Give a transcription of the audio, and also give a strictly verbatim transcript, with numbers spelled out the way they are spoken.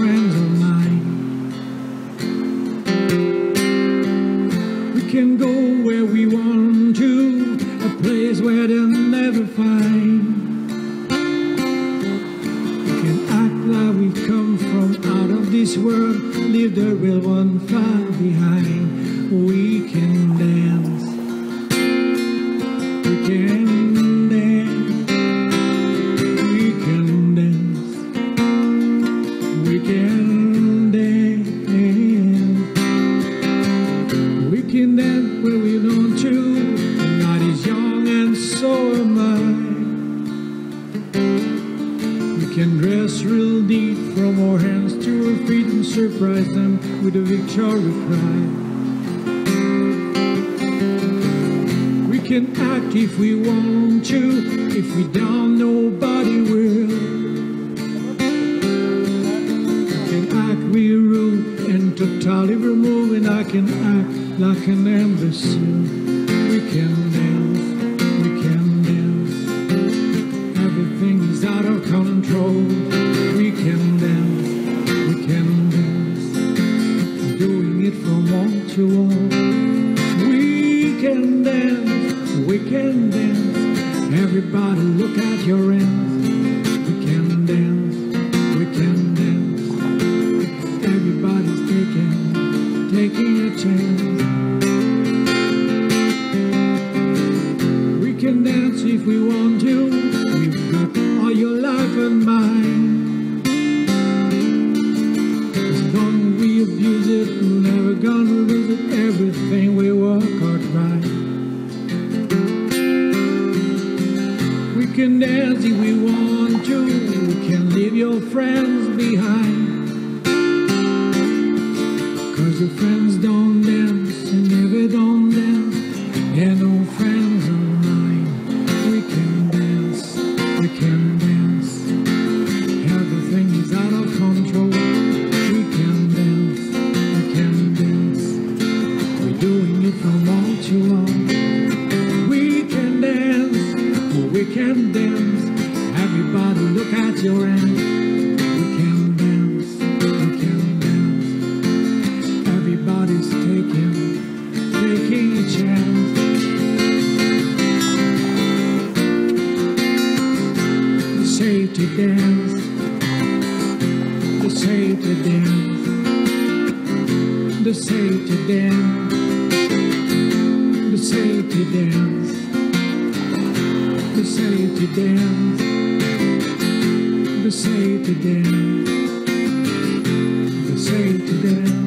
friends of mine. We can go where we want to, a place where they'll never find. We can act like we come from out of this world, leave the real one far behind. We can dance, we can dance, we can dance, we can dance, we can dance where we want to. Night is young and so am I. We can dress real deep from our hands to our feet and surprise them with a victory cry. We can act if we want to, if we don't, nobody will. We can act real rude and totally remove, and I can act like an imbecile. We can dance, we can dance. Everything is out of control. We can dance, we can dance. Doing it from wall to wall. We can dance, we can dance. Everybody look at your hands. We can dance, we can dance. Everybody's taking, taking a chance. We can dance if we want to. We've got all your life and mine. As long as we abuse it, we're never gonna lose it. Everything we work hard right. We can dance if we want to. We can leave your friends behind. Cause your friends don't dance, and if they don't dance, they're no friends of mine. We can dance, we can dance. Everything is out of control. We can dance, we can dance. We're doing it from wall to wall. We can dance, we can dance. Everybody look at your hands. We can dance, we can dance. Everybody's taking, taking a chance. They say to dance, they say to dance, they say to dance, they say to dance, they say to dance, they say to dance, they say to dance.